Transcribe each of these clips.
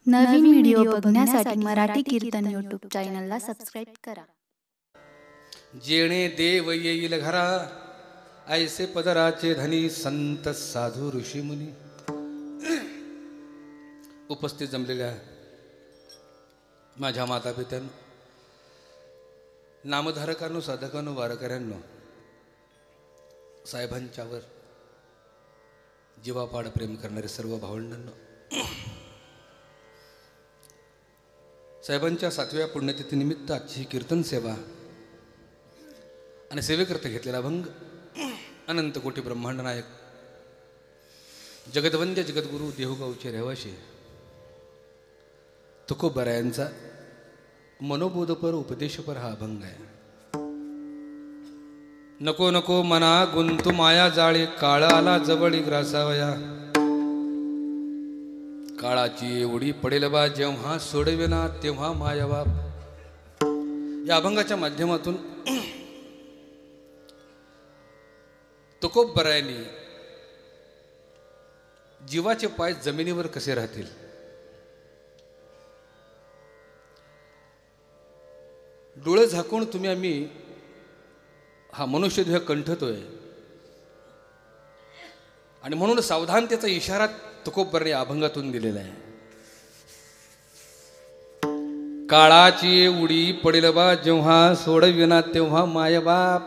नवीन video बघण्यासाठी Marathi Kirtan YouTube चॅनलला subscribe करा. जेणे देव येईल घरा ऐसे पदराचे धनी संत साधू ऋषी मुनी. उपस्थित जमलेल्या माझ्या माता पित्यांनो, नामधारकांनो, साधकांनो, वारकऱ्यांनो, साहेबांच्यावर जीवापाड प्रेम करणारे सर्व भावंडांनो, साहेबांच्या 7व्या पुण्यतिथीनिमित्त आजची ही कीर्तन सेवा आणि सेवेकरता घेतलेला भंग अनंत कोटी ब्रह्मांड नायक जगदवंद्य जगद्गुरु देहूगावचे रहिवाशी तुकोबरायांचा मनोबोधपर उपदेशपर हा अभंग आहे. नको नको मना गुंतू माया जाळे, काळ आला जवळी ग्रासावया, काळाची एवढी पडेल बा जेव्हा सोडविना तेव्हा मायाबाप. या अभंगाच्या माध्यमातून तुकोबरायांनी जीवाचे पाय जमिनीवर कसे राहतील, डोळे झाकून तुम्ही आम्ही हा मनुष्यदेह कंठतोय आणि म्हणून सावधानतेचा इशारा तुकोबरांनी अभंगातून दिलेला आहे. काळाची उडी पडेल बा जेव्हा सोडविना तेव्हा मायबाप,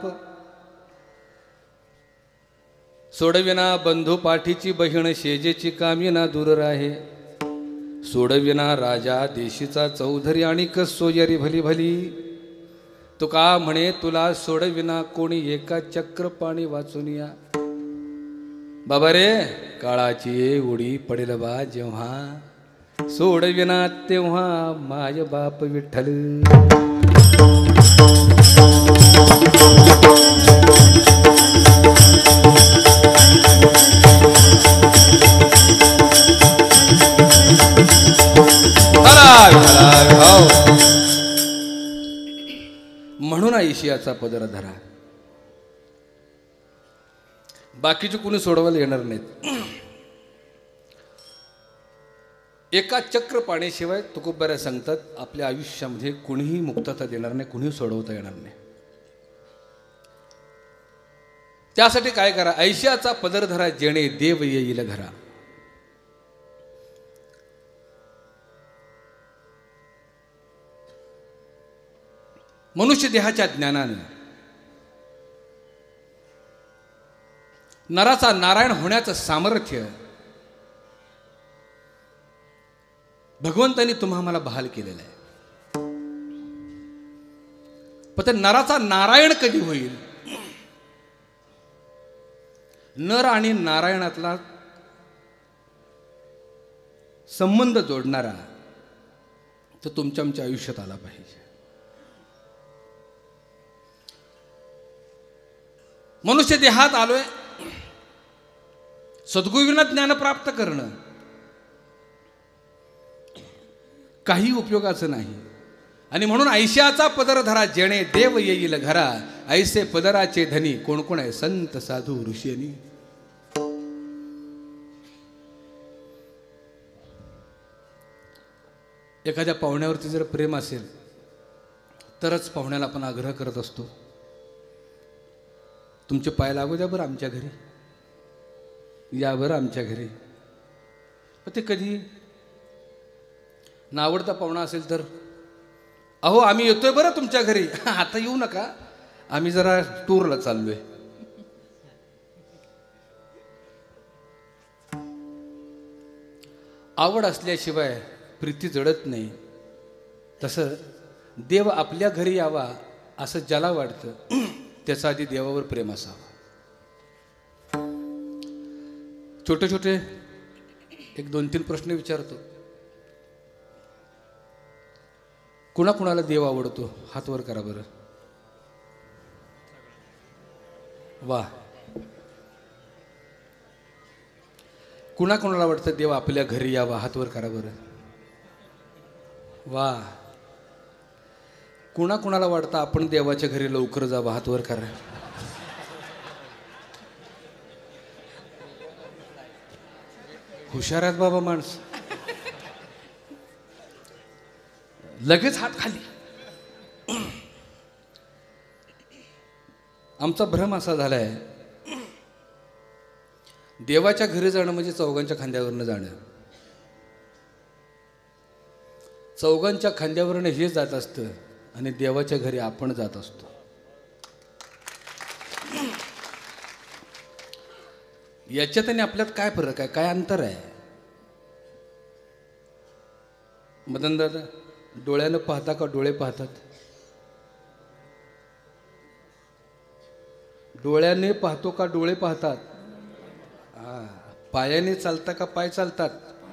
सोडविना बंधू पाठीची बहीण शेजेची कामिना दूर राहे, सोडविना राजा देशीचा चौधरी आणि सोयरी भली भली, तुका म्हणे तुला सोडविना कोणी एका चक्र पाणी वाचून या. बाबा रे, काळाची उडी पडेल बा जेव्हा सोडविना तेव्हा माय बाप विठ्ठल. म्हणून आयशियाचा पदर धरा, बाकीचे कुणी सोडवायला येणार नाहीत. एका चक्र पाण्याशिवाय तुकोबरा सांगतात आपल्या आयुष्यामध्ये कुणीही मुक्तता देणार नाही, कुणीही सोडवता येणार नाही. त्यासाठी काय करा, ऐशाचा पदर धरा, जेणे देव येईल घरा. मनुष्य देहाच्या ज्ञानाने नराचा नारायण होण्याचं सामर्थ्य भगवंतांनी तुम्हाला बहाल केलेलं आहे. पण त्या नराचा नारायण कधी होईल? नर आणि नारायणातला संबंध जोडणारा तो तुमच्या आमच्या आयुष्यात आला पाहिजे. मनुष्य देहात आलोय, सद्गुरूंना ज्ञान प्राप्त करणं काही उपयोगाचं नाही. आणि म्हणून ऐशाचा पदर धरा, जेणे देव येईल घरा, ऐसे पदराचे धनी कोण कोण आहे? संत साधू ऋषी. आणि एखाद्या पाहुण्यावरती जर प्रेम असेल तरच पाहुण्याला आपण आग्रह करत असतो, तुमचे पाय लागू द्या बरं आमच्या घरी, या बरं आमच्या घरी. ते कधी नावडता पाहुणा असेल तर, अहो आम्ही येतोय बरं तुमच्या घरी, आता येऊ नका, आम्ही जरा टूरला चाललोय. आवड असल्याशिवाय प्रीती जडत नाही. तसं देव आपल्या घरी यावा असं ज्याला वाटतं त्याचा आधी देवावर प्रेम असावं. छोटे छोटे 1-2-3 प्रश्न विचारतो. कुणाकुणाला देव आवडतो? हात वर करा बरं. वा. कुणाकुणाला वाटतं देव आपल्या घरी यावा? हात वर करा बरं. वा. कुणाकुणाला वाटतं आपण देवाच्या घरी लवकर जावं? हात वर करा. हुशार आहेत बाबा माणसं. लगेच हात खाली. आमचा भ्रम असा झालाय, देवाच्या घरी जाणं म्हणजे चौघांच्या खांद्यावरनं जाणं. चौघांच्या खांद्यावरनं हे जात असतं आणि देवाच्या घरी आपण जात असतो. याच्यात आणि आपल्यात काय फरक आहे, काय अंतर आहे? मदन दादा, डोळ्यानं पाहता का डोळे पाहतात? डोळ्याने पाहतो का डोळे पाहतात? पायाने चालता का पाय चालतात?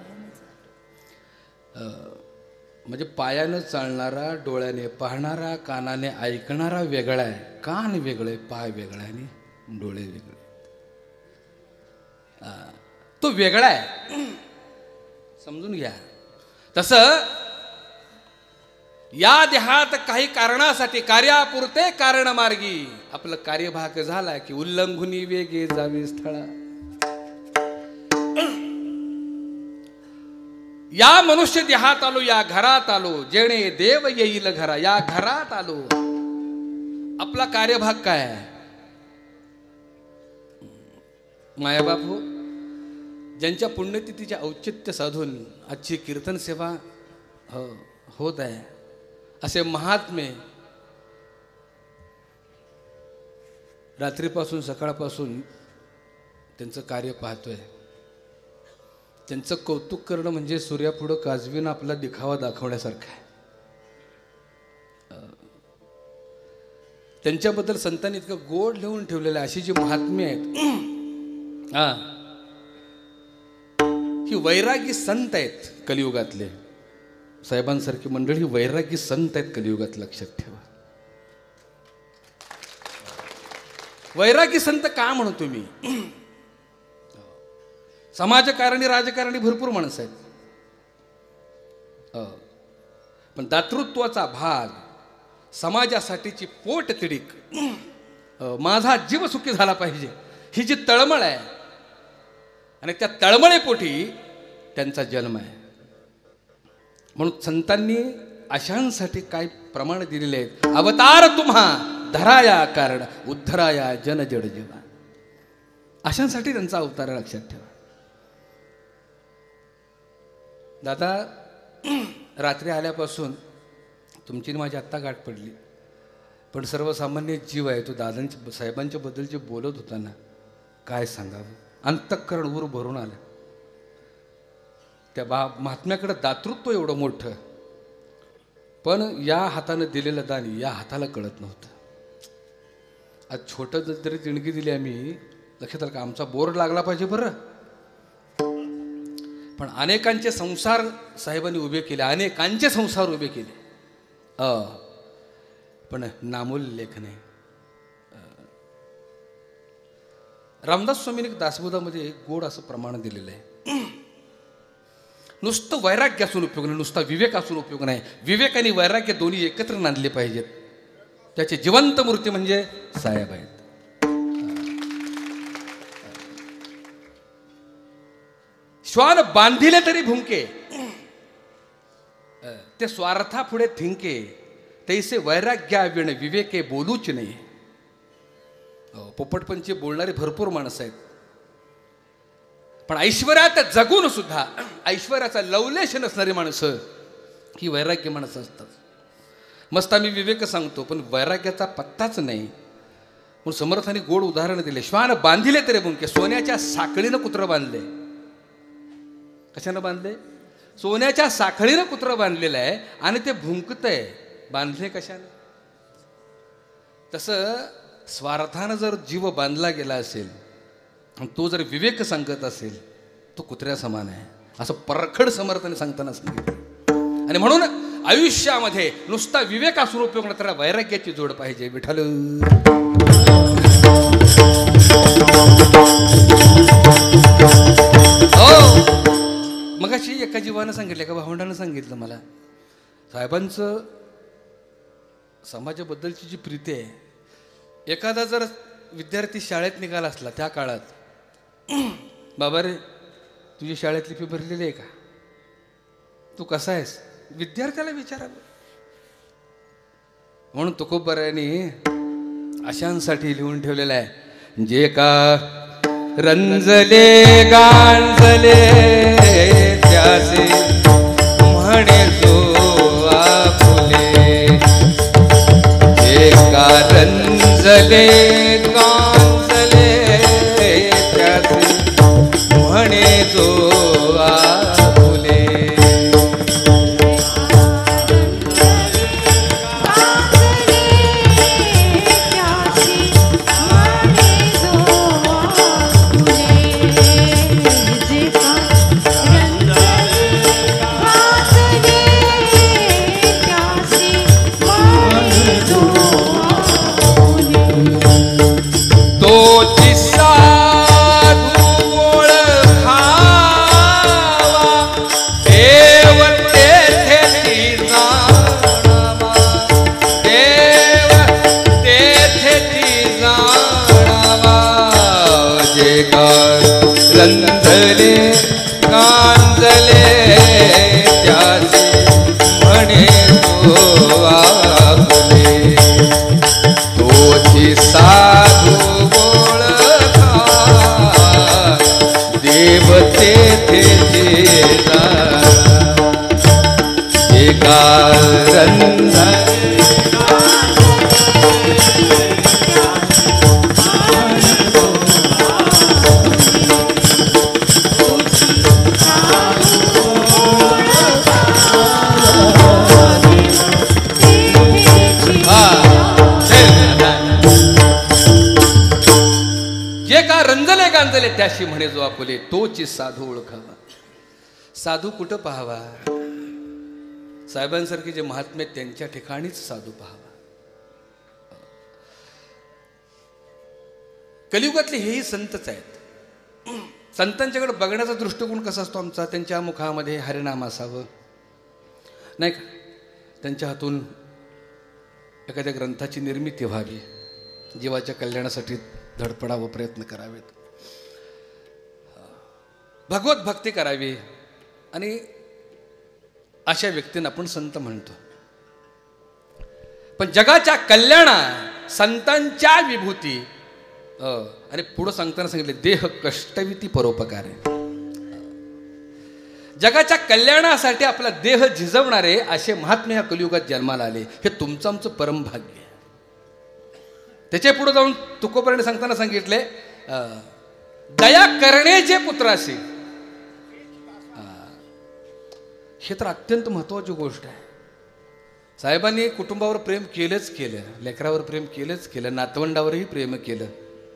म्हणजे पायानं चालणारा, डोळ्याने पाहणारा, कानाने ऐकणारा वेगळा आहे. कान वेगळे, पाय वेगळा आणि डोळे वेगळे. तो वेगळा आहे, समजून घ्या. तसं या देहात काही कारणासाठी कार्यापुरते कारण मार्गी आपलं कार्यभाग झाला की उल्लंघुनी वेगे जावे स्थळा. या मनुष्य देहात आलो, या घरात आलो, जेणे देव येईल घरा. या घरात आलो, आपला कार्यभाग काय आहे? मायाबापू, ज्यांच्या पुण्यतिथीचे औचित्य साधून आजची कीर्तन सेवा होत आहे, असे महात्मे रात्रीपासून सकाळपासून त्यांचं कार्य पाहतोय. त्यांचं कौतुक करणं म्हणजे सूर्यापुढं काजवीनं आपला दिखावा दाखवण्यासारखा आहे. त्यांच्याबद्दल संतांनी इतकं गोड लिहून ठेवलेलं आहे. अशी जी महात्मे आहेत, ही वैरागी संत आहेत कलियुगातले. साहेबांसारखी मंडळी ही वैरागी संत आहेत कलियुगात, लक्षात ठेवा. वैरागी संत का म्हणतो मी? समाजकारणी, राजकारणी भरपूर माणसं आहेत, पण दातृत्वाचा भाग, समाजासाठीची पोट तिडीक, माझा जीव सुखी झाला पाहिजे, ही जी तळमळ आहे, आणि त्या तळमळेपोटी त्यांचा जन्म आहे. म्हणून संतांनी अशांसाठी काय प्रमाण दिलेले आहेत? अवतार तुम्हा धराया कारण उद्धराया जन जड जीवा. अशांसाठी त्यांचा अवतार आहे, लक्षात ठेवा. दादा, रात्री आल्यापासून तुमची माझी आत्ता गाठ पडली, पण सर्वसामान्य जीव आहे तो दादांच्या साहेबांच्या बद्दल जे बोलत होता ना, काय सांगावं, अंतःकरण उर भरून आलं. त्या महात्म्याकडे दातृत्व एवढं मोठं, पण या हातानं दिलेलं दान या हाताला कळत नव्हतं. आज छोटं जरी देणगी दिली आम्ही, लक्षात आलं का, आमचा बोर्ड लागला पाहिजे बरं. पण अनेकांचे संसार साहेबांनी उभे केले, अनेकांचे संसार उभे केले, पण नामोल्लेख नाही. रामदास स्वामींनी दासबोधामध्ये गोड असं प्रमाण दिलेलं आहे. नुसतं वैराग्य असून उपयोग नाही, नुसता विवेक असून उपयोग नाही. विवेक आणि वैराग्य दोन्ही एकत्र नांदले पाहिजेत. त्याचे जिवंत मूर्ती म्हणजे साहेब आहेत. श्वान बांधिले तरी भुंके, ते स्वार्था पुढे थिंके, तैसे वैराग्या विण विवेके बोलूच नाही. पोपटपंची बोलणारी भरपूर माणसं आहेत, पण ऐश्वर्यात जगून सुद्धा ऐश्वर्याचा लवलेश नसणारी माणसं ही वैराग्य माणसं असतात. मस्त आम्ही विवेक सांगतो, पण वैराग्याचा पत्ताच नाही. म्हणून समर्थाने गोड उदाहरण दिले. श्वान बांधिले तरी भुंके, सोन्याच्या साखळीनं कुत्रं बांधले. कशानं बांधले? सोन्याच्या साखळीनं कुत्रं बांधलेलं आहे आणि ते भुंकतंय. बांधले कशानं? तसं स्वार्थानं जर जीव बांधला गेला असेल, तो जर विवेक सांगत असेल, तो कुत्र्या समान आहे, असं परखड समर्थाने सांगताना सांगितलं. आणि म्हणून आयुष्यामध्ये नुसता विवेक असून उपयोग नाही, तर वैराग्याची जोड पाहिजे. विठ्ठल मगाशी एका जीवानं सांगितलं, एका भावंडानं सांगितलं मला, साहेबांचं समाजाबद्दलची जी प्रीती आहे, एखादा जर विद्यार्थी शाळेत निघाला असला त्या काळात, बाबा रे तुझी शाळेतली फी भरलेली आहे का, तू कसा आहेस, विद्यार्थ्याला विचारावं. म्हणून तुकोबरायांनी अशांसाठी लिहून ठेवलेलं आहे, जे का रंजले गांजले त्याचे म्हणे जो आपुले, जे का रंजले गांजले त्याचे म्हणे जो आपुले. रंजले गांजले त्याचे म्हणे जो आपुले, तोची साधू ओळखा देव तेथे जाणा, एका रंजले त्याशी म्हणे जो आपुले, तोची साधू ओळखावा. साधू कुठं पाहावा? साहेबांसारखे जे महात्मे त्यांच्या ठिकाणीच साधू पाहावा. कलियुगातले हेही संतच आहेत. संतांच्याकडे बघण्याचा दृष्टिकोन कसा असतो आमचा? त्यांच्या मुखामध्ये हरिनाम असावं, नाही का? त्यांच्या हातून एखाद्या ग्रंथाची निर्मिती व्हावी, जीवाच्या कल्याणासाठी धडपडावं, प्रयत्न करावेत, भगवत भक्ती करावी, आणि अशा व्यक्तींना आपण संत म्हणतो. पण जगाच्या कल्याणा संतांच्या विभूती आणि पुढं सांगताना सांगितले, देह कष्टविती परोपकार आहे. जगाच्या कल्याणासाठी आपला देह झिजवणारे असे महात्मे ह्या कलियुगात जन्माला आले. हे तुमचं आमचं परमभाग्य आहे. त्याच्या पुढे जाऊन तुकोबराने सांगताना सांगितले, दया करणे जे पुत्राशी. हे तर अत्यंत महत्त्वाची गोष्ट आहे. साहेबांनी कुटुंबावर प्रेम केलंच केलं, लेकरावर प्रेम केलंच केलं, नातवंडावरही प्रेम केलं.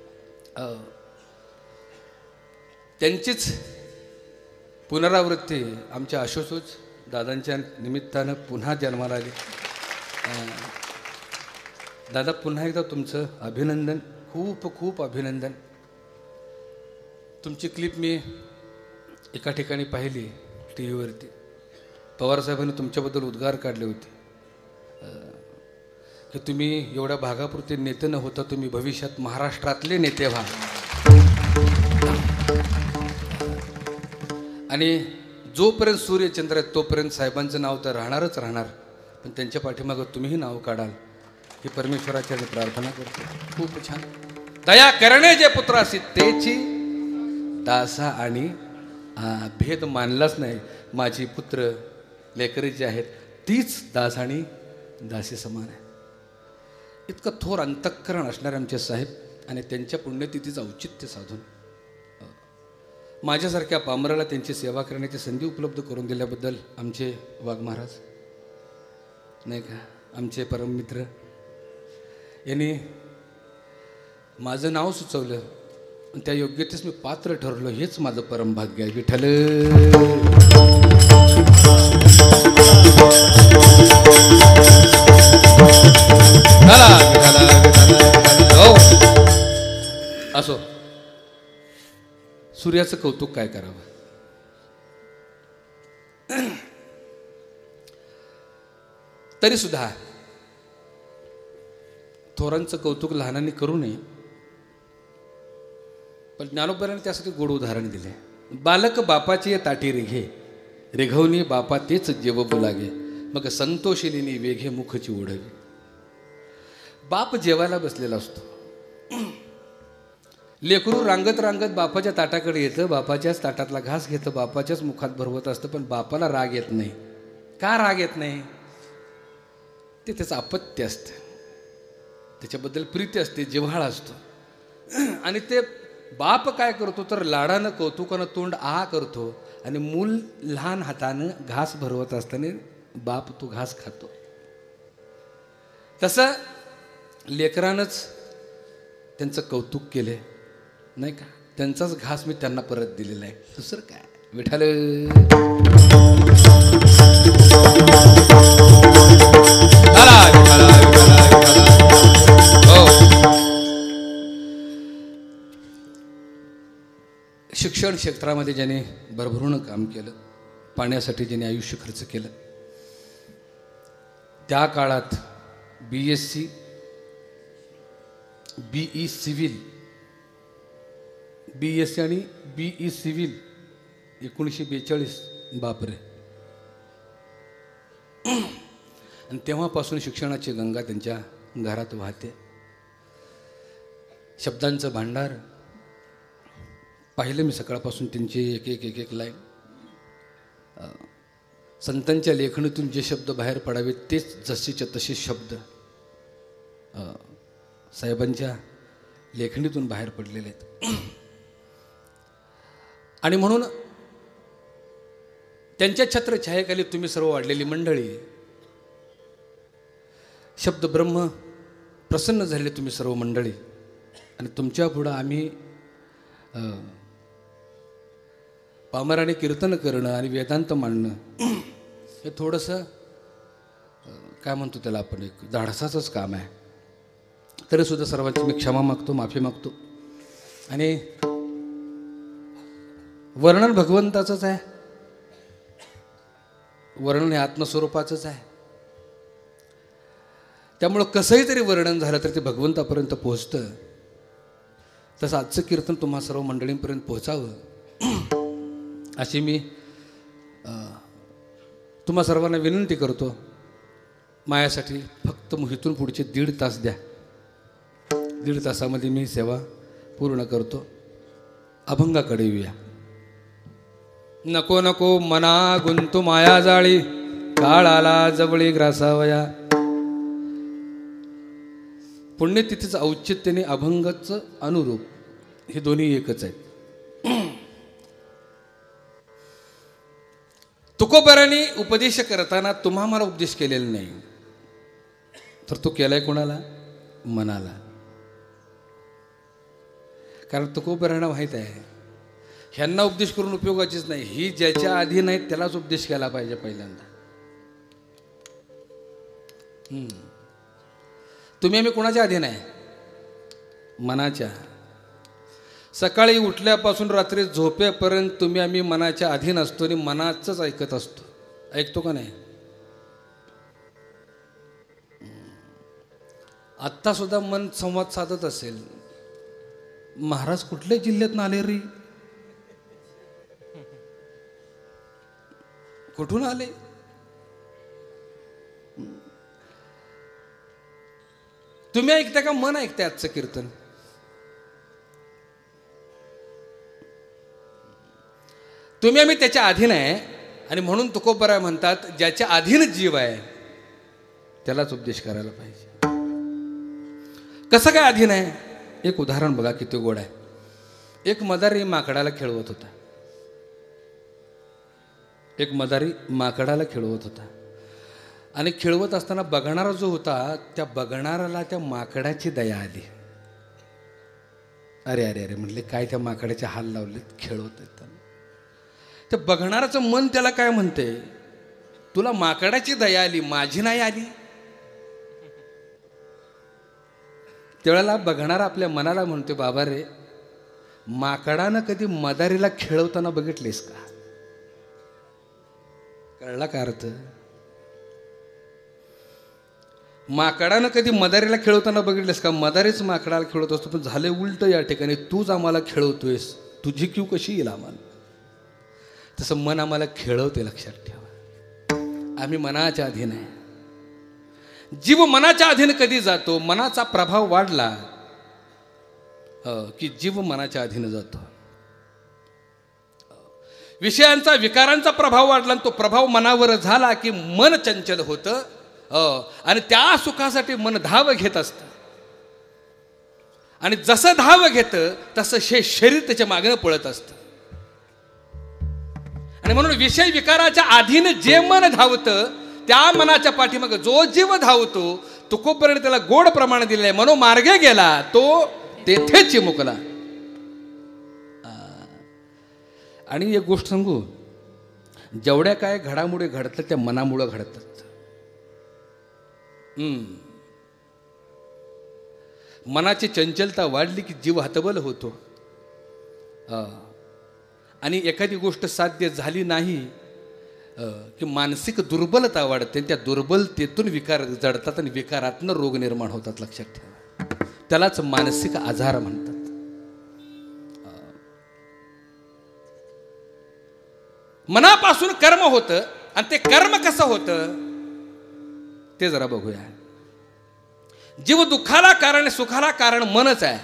त्यांचीच पुनरावृत्ती आमच्या आशुतोष दादांच्या निमित्तानं पुन्हा जन्माला आली. दादा, पुन्हा एकदा तुमचं अभिनंदन, खूप खूप अभिनंदन. तुमची क्लिप मी एका ठिकाणी पाहिली टी व्हीवरती. पवारसाहेबांनी तुमच्याबद्दल उद्गार काढले होते की तुम्ही एवढ्या भागापुरते नेते न होता तुम्ही भविष्यात महाराष्ट्रातले नेते व्हा. आणि जोपर्यंत सूर्यचंद्र आहेत तोपर्यंत साहेबांचं नाव तर राहणारच राहणार, पण त्यांच्या पाठीमागं तुम्हीही नाव काढाल ही परमेश्वराच्या प्रार्थना करतो. खूप छान. दया करणे जे पुत्रासी तेची दासा. आणि भेद मानलाच नाही. माझी पुत्र लेकरी जी आहेत तीच दास आणि दासी समान आहे. इतकं थोर अंतःकरण असणारे आमचे साहेब, आणि त्यांच्या पुण्यतिथीचं औचित्य साधून माझ्यासारख्या पामराला त्यांची सेवा करण्याची संधी उपलब्ध करून दिल्याबद्दल आमचे वाघ महाराज नाही का, आमचे परममित्र, यांनी माझं नाव सुचवलं, त्या योग्यतेस मी पात्र ठरलो. हेच माझं परमभाग्य आहे. विठ्ठल असो. सूर्याचं कौतुक काय करावं. तरी सुद्धा थोरांचं कौतुक लहानांनी करू नये. पण ज्ञानोबराने त्यासाठी गोड उदाहरण दिले. बालक बापाची ताटी रेघे, रेघवणी बापा तेच जेव बोलागे, मग संतोषिलीनी वेघे मुखची ओढवी. बाप जेवायला बसलेला असतो. लेकरू रांगत रांगत बापाच्या ताटाकडे येतं, बापाच्याच ताटातला घास घेतं, बापाच्याच मुखात भरवत असतं. पण बापाला राग येत नाही. का राग येत नाही? ते त्याचं अपत्य असतं, त्याच्याबद्दल प्रीती असते, जिव्हाळा असतो. आणि ते बाप काय करतो तर लाडानं कौतुकानं तोंड आ करतो आणि मूल लहान हातानं घास भरवत असताना बाप तो घास खातो. तसं लेकरानंच त्यांचं कौतुक केले नाही का, त्यांचाच घास मी त्यांना परत दिलेला आहे. दुसरं काय विठाल. शिक्षण क्षेत्रामध्ये ज्याने भरभरून काम केलं, पाण्यासाठी ज्याने आयुष्य खर्च केलं, त्या काळात BSc BE सिव्हिल, BSc आणि BE सिव्हिल 1942. बापरे. आणि तेव्हापासून शिक्षणाची गंगा त्यांच्या घरात वाहते. शब्दांचं भांडार पाहिलं मी सकाळपासून त्यांची एक एक लाईन. संतांच्या लेखणीतून जे शब्द बाहेर पडावेत तेच जसेच्या तसे शब्द साहेबांच्या लेखणीतून बाहेर पडलेले आहेत. आणि म्हणून त्यांच्या छत्रछायेखाली तुम्ही सर्व वाढलेली मंडळी, शब्द ब्रह्म प्रसन्न झाले तुम्ही सर्व मंडळी. आणि तुमच्या पुढं आम्ही पामराने कीर्तन करणं आणि वेदांत मांडणं हे थोडंसं काय म्हणतो त्याला आपण, एक धाडसाचंच काम आहे. तरीसुद्धा सर्वांची मी क्षमा मागतो, माफी मागतो. आणि वर्णन भगवंताचंच आहे, वर्णन हे आत्मस्वरूपाचंच आहे. त्यामुळं कसंही तरी वर्णन झालं तर ते भगवंतापर्यंत पोहोचतं. तसं आजचं कीर्तन तुम्हा सर्व मंडळींपर्यंत पोहोचावं अशी मी तुम्हा सर्वांना विनंती करतो. माझ्यासाठी फक्त इथून पुढचे 1.5 तास द्या. 1.5 तासामध्ये मी सेवा पूर्ण करतो. अभंगाकडे येऊया. नको नको मना गुंतू माया जाळी, काळाला जवळी ग्रासावया. पुण्यतिथीचं औचित्याने अभंगाचं अनुरूप हे दोन्ही एकच आहेत. तुकोबारांनी उपदेश करताना तुम्हा मला उपदेश केलेला नाही, तर तो केलाय कोणाला? मनाला. कारण तुकोबारांना माहीत आहे ह्यांना उपदेश करून उपयोगाचीच नाही, ही ज्याच्या आधी नाही त्यालाच उपदेश केला पाहिजे पहिल्यांदा. तुम्ही आम्ही कोणाच्या आधी नाही? मनाच्या. सकाळी उठल्यापासून रात्री झोपेपर्यंत तुम्ही आम्ही मनाच्या अधीन असतो आणि मनाचंच ऐकत असतो. ऐकतो का नाही? आत्ता सुद्धा मन संवाद साधत असेल. महाराज कुठल्या जिल्ह्यातून आले रे? कुठून आले? तुम्ही ऐकता का मन ऐकताय आजचं कीर्तन? तुम्ही आम्ही त्याच्या अधीन आहे. आणि म्हणून तुकोबाराय म्हणतात ज्याच्या अधीन जीव आहे त्यालाच उपदेश करायला पाहिजे. कसं काय अधीन आहे? एक उदाहरण बघा किती गोड आहे. एक मदारी माकडाला खेळवत होता. एक मदारी माकडाला खेळवत होता. आणि खेळवत असताना बघणारा जो होता त्या बघणाराला त्या माकडाची दया आली. अरे अरे अरे म्हणले काय त्या माकडाचे हाल लावलेत खेळवत येतात. त्या बघणाराचं मन त्याला काय म्हणते, तुला माकडाची दया आली, माझी नाही आली. त्यावेळेला बघणारा आपल्या मनाला म्हणते, बाबा रे माकडानं कधी मदारीला खेळवताना बघितलेस का? कळला का अर्थ? माकडानं कधी मदारीला खेळवताना बघितलेस का? मदारीच माकडाला खेळवत असतो. पण झाले उलट या ठिकाणी, तूच आम्हाला खेळवतोयस, तुझी क्यू कशी येईल आम्हाला? तसं मन आम्हाला खेळवते, लक्षात ठेवा. आम्ही मनाच्या अधीन आहे. जीव मनाच्या अधीन कधी जातो? मनाचा प्रभाव वाढला की जीव मनाच्या अधीन जातो. विषयांचा विकारांचा प्रभाव वाढला आणि तो प्रभाव मनावर झाला की मन चंचल होतं आणि त्या सुखासाठी मन धाव घेत असतं. आणि जसं धाव घेतं तसं शरीर त्याच्या मागणं पळत असतं. आणि म्हणून विषय विकाराच्या अधीन जे मन धावतं त्या मनाच्या पाठीमाग जो जीव धावतो तुकोपर्यंत त्याला गोड प्रमाण दिले, मनोमार्गे गेला तो तेथे चिमुकला. आणि एक गोष्ट सांगू, जेवढ्या काय घडामोडी घडतात त्या मनामुळं घडतात. मनाची चंचलता वाढली की जीव हतबल होतो. आणि एखादी गोष्ट साध्य झाली नाही की मानसिक दुर्बलता वाढते. त्या दुर्बलतेतून विकार जडतात आणि विकारातून रोग निर्माण होतात. लक्षात ठेवा, त्यालाच मानसिक आजार म्हणतात. मनापासून कर्म होतं आणि ते कर्म कसं होतं ते जरा बघूया. जीव दुःखाला कारण सुखाला कारण मनच आहे.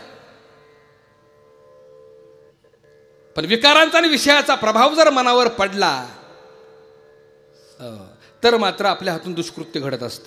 पण विकारांचा आणि विषयाचा प्रभाव जर मनावर पडला तर मात्र आपल्या हातून दुष्कृत्य घडत असतं.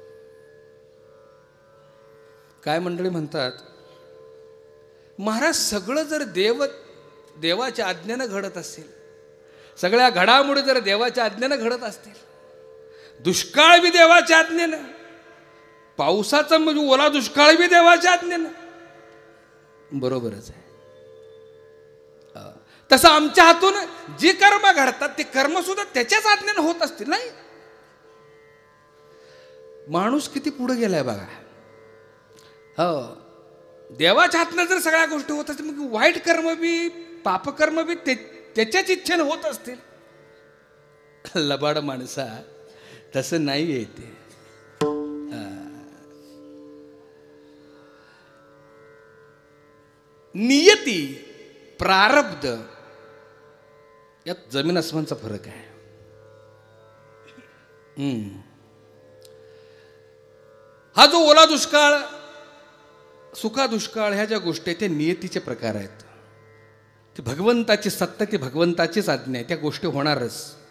काय मंडळी म्हणतात, महाराज सगळं जर देवाच्या आज्ञेनं घडत असेल, सगळ्या घडामोडी जर देवाच्या आज्ञेनं घडत असतील, दुष्काळ बी देवाच्या आज्ञेनं, पावसाचा म्हणजे ओला दुष्काळ बी देवाच्या आज्ञेनं, बरोबरच आहे. तसं आमच्या हातून जी कर्म घडतात ते कर्म सुद्धा त्याच्याच आज्ञेनं होत असतील. नाही, माणूस किती पुढे गेलाय बघा. देवाच्या हातनं जर सगळ्या गोष्टी होत असतील मग वाईट कर्म बी पापकर्म बी त्याच्याच इच्छेनं होत असतील. लबाड माणसा तसं नाही आहे ते. नियती प्रारब्ध यात जमीन आसमानचा फरक आहे. हा जो ओला दुष्काळ सुखा दुष्काळ ह्या ज्या गोष्टी आहेत त्या नियतीचे प्रकार आहेत. ती भगवंताची सत्ता, ती भगवंताचीच आज्ञा आहे. त्या गोष्टी होणारच.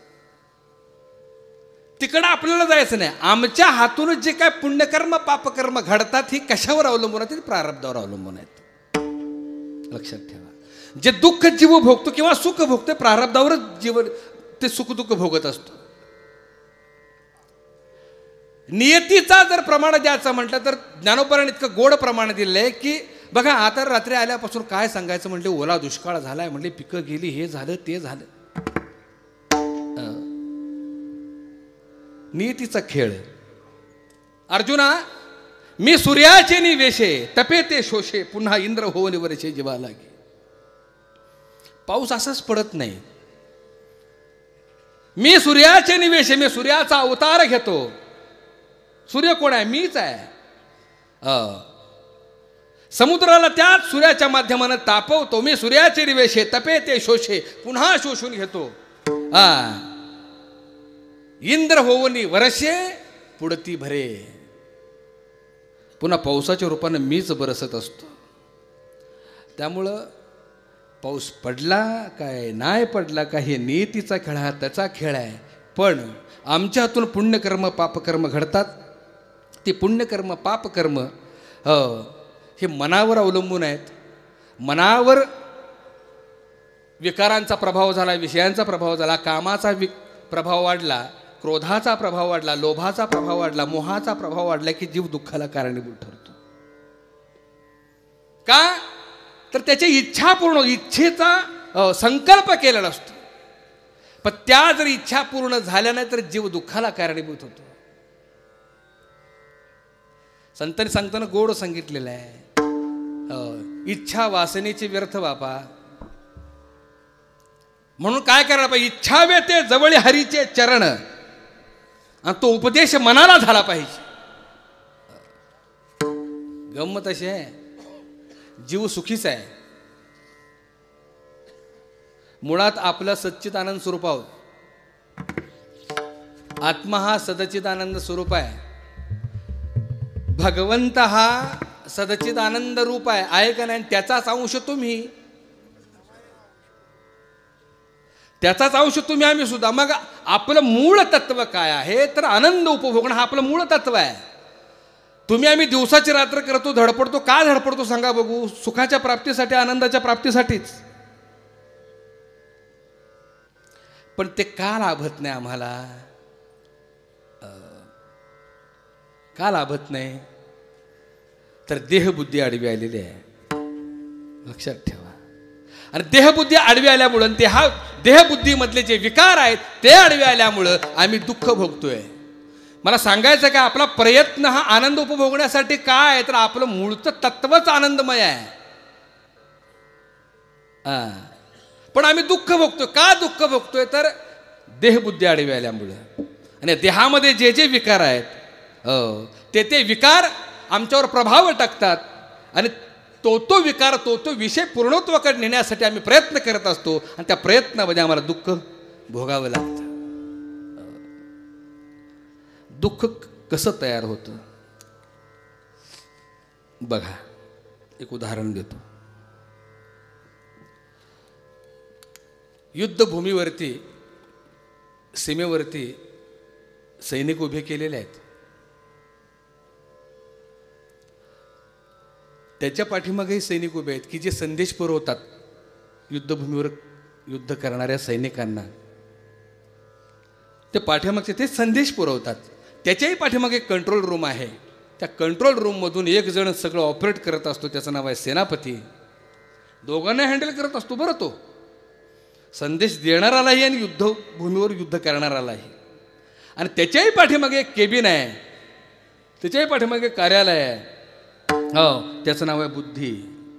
तिकडं आपल्याला जायचं नाही. आमच्या हातून जे काय पुण्यकर्म पापकर्म घडतात ही कशावर अवलंबून आहेत? प्रारब्धावर अवलंबून आहेत. लक्षात ठेवा, जे दुःख जीव भोगतो किंवा सुख भोगतो प्रारब्धावरच जीव ते सुख दुःख भोगत असतो. नियतीचा जर प्रमाण द्यायचं म्हटलं तर ज्ञानोबराने इतकं गोड प्रमाण दिलंय की बघा, आता रात्री आल्यापासून काय सांगायचं म्हटले, ओला दुष्काळ झालाय म्हटले, पिकं गेली, हे झालं ते झालं. नियतीचा खेळ. अर्जुना, मी सूर्याचे निवेशे तपे ते शोषे, पुन्हा इंद्र होऊन वरचे जीवा लागे. पाऊस असाच पडत नाही. मी सूर्याचे निवेशे, मी सूर्याचा अवतार घेतो. सूर्य कोण आहे? मीच आहे. समुद्राला त्याच सूर्याच्या माध्यमानं तापवतो. मी सूर्याचे निवेशे तपे ते शोषे, पुन्हा शोषून घेतो. इंद्र होऊन वर्षे पुढती भरे. पुन्हा पावसाच्या रूपानं मीच बरसत असतो. त्यामुळं पाऊस पडला काय नाही पडला काय हे नियतीचा खेळ, हा त्याचा खेळ आहे. पण आमच्या हातून पुण्यकर्म पापकर्म घडतात. ती पुण्यकर्म पापकर्म हे मनावर अवलंबून आहेत. मनावर विकारांचा प्रभाव झाला, विषयांचा प्रभाव झाला, कामाचा प्रभाव वाढला, क्रोधाचा प्रभाव वाढला, लोभाचा प्रभाव वाढला, मोहाचा प्रभाव वाढला की जीव दुःखाला कारणीभूत ठरतो. का तर त्याची इच्छा पूर्ण, इच्छेचा संकल्प केलेला असतो. पण त्या जर इच्छा पूर्ण झाल्या नाही तर जीव दुःखाला कारणीभूत होतो. संतांनी सांगताना गोड सांगितलेलं आहे, इच्छा वासनेची व्यर्थ बापा. म्हणून काय करायला पाहिजे? इच्छा व्यते जवळ हरीचे चरण, आणि तो उपदेश मनाला झाला पाहिजे. गंमत अशी आहे, जीव सुखीच आहे. मुळात आपलं सच्चिदानंद स्वरूप आहोत. आत्मा हा सदचिदानंद स्वरूप आहे. भगवंत हा सदचित आनंद रूप आहे का नाही? त्याचाच अंश तुम्ही, त्याचाच अंश तुम्ही, आम्ही सुद्धा. मग आपलं मूळ तत्व काय आहे? तर आनंद उपभोगणं हा आपलं मूळ तत्व आहे. तुम्ही आम्ही दिवसाची रात्र करतो, धडपडतो. का धडपडतो सांगा बघू? सुखाच्या प्राप्तीसाठी, आनंदाच्या प्राप्तीसाठीच. पण ते का लाभत नाही आम्हाला? का लाभत नाही? तर देहबुद्धी आडवी आलेली आहे, लक्षात ठेवा. आणि देहबुद्धी आडवी आल्यामुळं, देहबुद्धीमधले जे विकार आहेत ते आडवे आल्यामुळं आम्ही दुःख भोगतोय. मला सांगायचं का, आपला प्रयत्न हा आनंद उपभोगण्यासाठी काय आहे? तर आपलं मूळचं तत्वच आनंदमय आहे. पण आम्ही दुःख भोगतोय. का दुःख भोगतोय? तर देहबुद्धी आडवी आल्यामुळं. आणि देहामध्ये जे जे विकार आहेत ते विकार आमच्यावर प्रभाव टाकतात. आणि तो विकार, तो विषय पूर्णत्वाकडे नेण्यासाठी आम्ही प्रयत्न करत असतो. आणि त्या प्रयत्नामध्ये आम्हाला दुःख भोगावं लागतं. दुःख कसं तयार होतं बघा, एक उदाहरण देतो. युद्धभूमीवरती, सीमेवरती सैनिक उभे केलेले आहेत. त्याच्या पाठीमागेही सैनिक उभे आहेत की जे संदेश पुरवतात युद्धभूमीवर युद्ध करणाऱ्या सैनिकांना. ते पाठीमागचे ते संदेश पुरवतात. त्याच्याही पाठीमागे एक कंट्रोल रूम आहे. त्या कंट्रोल रूममधून एक जण सगळं ऑपरेट करत असतो, त्याचं नाव आहे सेनापती. दोघांना हँडल करत असतो बरं तो, संदेश देणारालाही आणि युद्धभूमीवर युद्ध करणारालाही. आणि त्याच्याही पाठीमागे एक केबिन आहे, त्याच्याही पाठीमागे कार्यालय आहे. हो, त्याचं नाव आहे बुद्धी.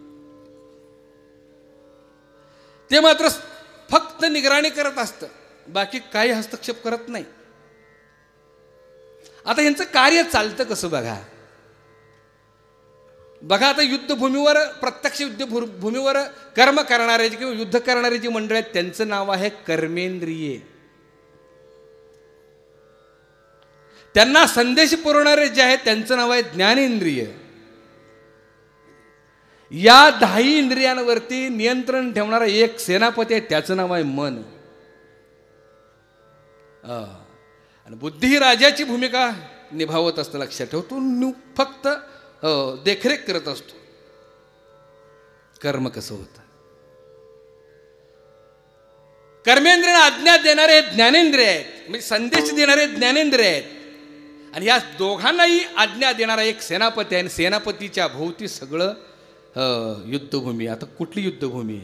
ते मात्र फक्त निगराणी करत असतं, बाकी काही हस्तक्षेप करत नाही. आता यांचं कार्य चालतं कसं बघा. बघा आता युद्धभूमीवर, प्रत्यक्ष युद्धभूमीवर कर्म करणारे किंवा युद्ध करणारी जी मंडळ आहेत त्यांचं नाव आहे कर्मेंद्रिये. त्यांना संदेश पुरवणारे जे आहेत त्यांचं नाव आहे ज्ञानेंद्रिय. या 10 इंद्रियांवरती नियंत्रण ठेवणारा एक सेनापती आहे, त्याचं नाव आहे मन. आणि बुद्धी ही राजाची भूमिका निभावत असतं, लक्षात ठेव. तो फक्त देखरेख करत असतो कर्म कसं होतं. कर्मेंद्रियांना आज्ञा देणारे ज्ञानेंद्रिय आहेत, म्हणजे संदेश देणारे ज्ञानेंद्रिय आहेत. आणि या दोघांनाही आज्ञा देणारा एक सेनापती आहे. आणि सेनापतीच्या भोवती सगळं युद्धभूमी. आता कुठली युद्धभूमी?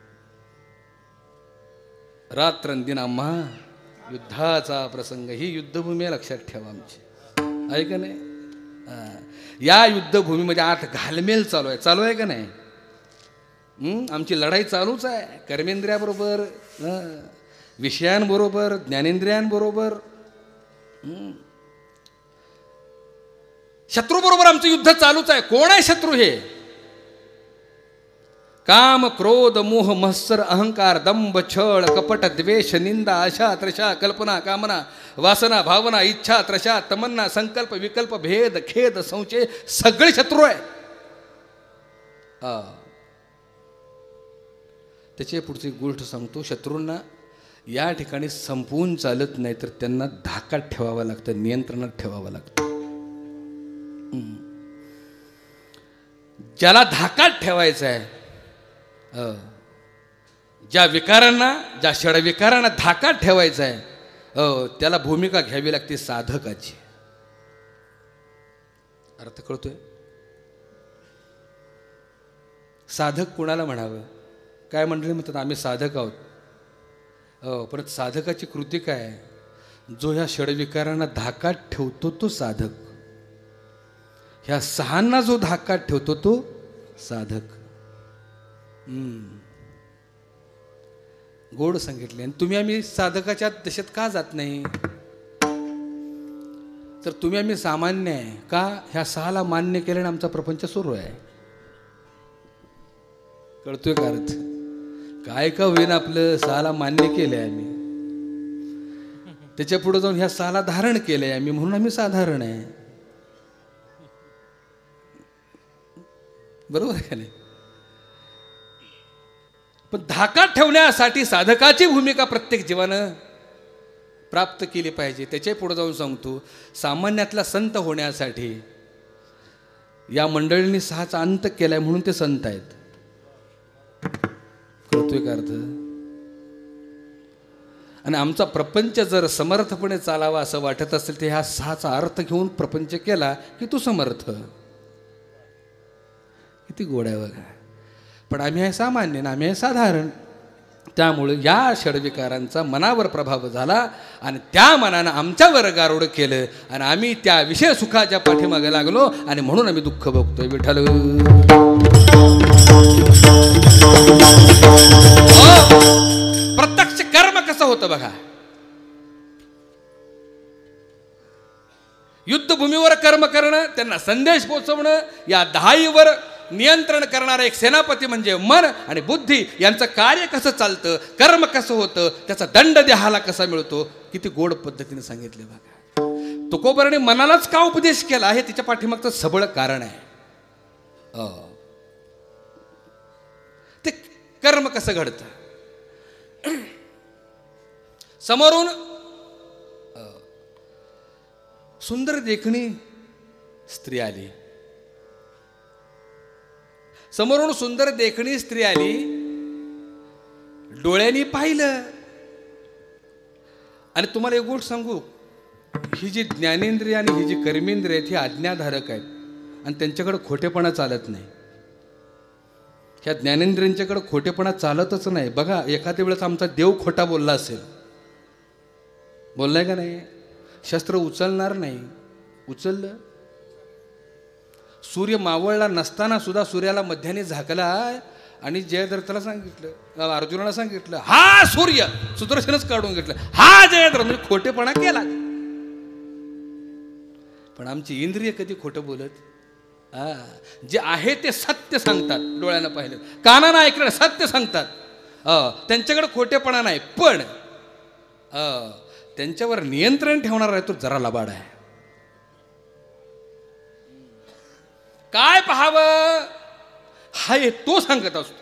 रात्रंदिन आम्हा युद्धाचा प्रसंग, ही युद्धभूमी आहे, लक्षात ठेवा आमची, आहे का नाही? या युद्धभूमीमध्ये आत घालमेल चालू आहे का नाही? आमची लढाई चालूच आहे कर्मेंद्रियाबरोबर, विषयांबरोबर, ज्ञानेंद्रियांबरोबर. शत्रूबरोबर आमचं युद्ध चालूच आहे. कोण आहे शत्रू? हे काम, क्रोध, मोह, मत्सर, अहंकार, दंभ, छळ, कपट, द्वेष, निंदा, आशा, त्रषा, कल्पना, कामना, वासना, भावना, इच्छा, त्रषा, तमन्ना, संकल्प, विकल्प, भेद, खेद, संशय, सगळे शत्रू आहे. त्याची पुढची गोष्ट सांगतो. शत्रूंना या ठिकाणी संपवून चालत नाही, तर त्यांना धाकात ठेवावं लागतं, नियंत्रणात ठेवावं लागतं. ज्याला धाकात ठेवायचं आहे, ज्या विकारांना, ज्या षडविकारांना धाकात ठेवायचं आहे, त्याला भूमिका घ्यावी लागते साधकाची. अर्थ कळतोय? साधक कुणाला म्हणावं? काय मंडळी म्हणतात आम्ही साधक आहोत. पण साधकाची कृती काय आहे? जो ह्या षडविकारांना धाकात ठेवतो तो साधक. ह्या 6 जो धाकात ठेवतो तो साधक. गोड सांगितले. आणि तुम्ही आम्ही साधकाच्या दशेत का जात नाही? तर तुम्ही आम्ही सामान्य आहे का? ह्या 6 मान्य केल्याने आमचा प्रपंच सुरू आहे. कळतोय का अर्थ? काय का होईन आपलं 6 मान्य केलंय आम्ही, त्याच्या पुढे जाऊन ह्या 6 धारण केलंय आम्ही, म्हणून आम्ही साधारण आहे. बरोबर आहे का नाही? पण धाकात ठेवण्यासाठी साधकाची भूमिका प्रत्येक जीवानं प्राप्त केली पाहिजे. त्याच्या पुढे जाऊन सांगतो, सामान्यातला संत होण्यासाठी या मंडळींनी 6चा अंत केलाय म्हणून ते संत आहेत. कळतोय का अर्थ? आणि आमचा प्रपंच जर समर्थपणे चालावा असं वाटत असेल तर ह्या 6चा अर्थ घेऊन प्रपंच केला की तू समर्थ. किती गोड आहे बघा. पण आम्ही आहे सामान्य ना, आम्ही आहे साधारण. त्यामुळे या षडविकारांचा मनावर प्रभाव झाला आणि त्या मनानं आमच्यावर गारुड केलं आणि आम्ही त्या विषय सुखाच्या पाठीमागे लागलो आणि म्हणून आम्ही दुःख भोगतोय. विठ्ठल प्रत्यक्ष कर्म कसं होतं बघा. युद्धभूमीवर कर्म करणं, त्यांना संदेश पोहोचवणं, या दहाईवर नियंत्रण करणारा एक सेनापती म्हणजे मन आणि बुद्धी यांचं कार्य कसं चालतं, कर्म कसं होतं, त्याचा दंड देहाला कसा मिळतो, किती गोड पद्धतीने सांगितले बघा. तुकोबाराने मनालाच का उपदेश केला आहे तिच्या पाठीमागचं सबळ कारण आहे. ते कर्म कसं घडतं. समोरून सुंदर देखणी स्त्री आली. समोरून सुंदर देखणी स्त्री आली, डोळ्यांनी पाहिलं. आणि तुम्हाला एक गोष्ट सांगू, ही जी ज्ञानेंद्रिय आणि ही जी कर्मेंद्रिय आहेत ही आज्ञाधारक आहेत आणि त्यांच्याकडे खोटेपणा चालत नाही. ह्या ज्ञानेंद्रियांच्याकडे खोटेपणा चालतच नाही. बघा, एखाद्या वेळेस आमचा देव खोटा बोलला असेल, बोललाय का नाही, शस्त्र उचलणार नाही. उचललं. सूर्य मावळला नसताना सुद्धा सूर्याला मध्याने झाकला आणि जयद्रथाला सांगितलं, अर्जुनाला सांगितलं, हा सूर्य, सुदर्शनच काढून घेतलं, हा जयद्रथ, म्हणजे खोटेपणा केला. पण आमची इंद्रिय कधी खोटं बोलत. जे आहे ते सत्य सांगतात. डोळ्यानं पाहिलं, कानानं ऐकलं, सत्य सांगतात. त्यांच्याकडे खोटेपणा नाही. पण त्यांच्यावर नियंत्रण ठेवणार आहे तो जरा लबाड आहे. काय पाहावं हा तो सांगत असतो.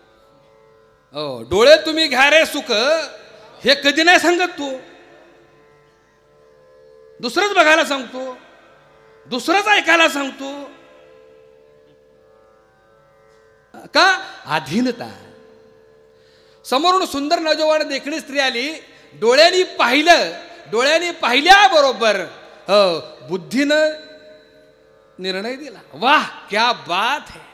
डोळे तुम्ही घ्या रे सुख, हे कधी नाही सांगत. तू दुसरंच बघायला सांगतो, दुसरंच ऐकायला सांगतो. का? अधीनता. समोरून सुंदर नौजवान देखणी स्त्री आली, डोळ्यांनी पाहिलं. डोळ्यांनी पाहिल्याबरोबर बुद्धीनं निर्णय दिला. वाह, क्या बात है.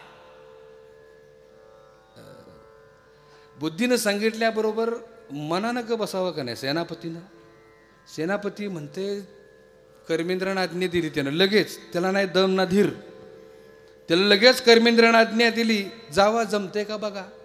बुद्धीनं सांगितल्याबरोबर मनानं का बसावं का नाही सेनापतीनं. सेनापती म्हणते, कर्मेंद्रानं आज्ञा दिली त्यानं लगेच, त्याला नाही दम ना धीर, त्याला लगेच कर्मेंद्रानं आज्ञा दिली, जावा, जमते का बघा.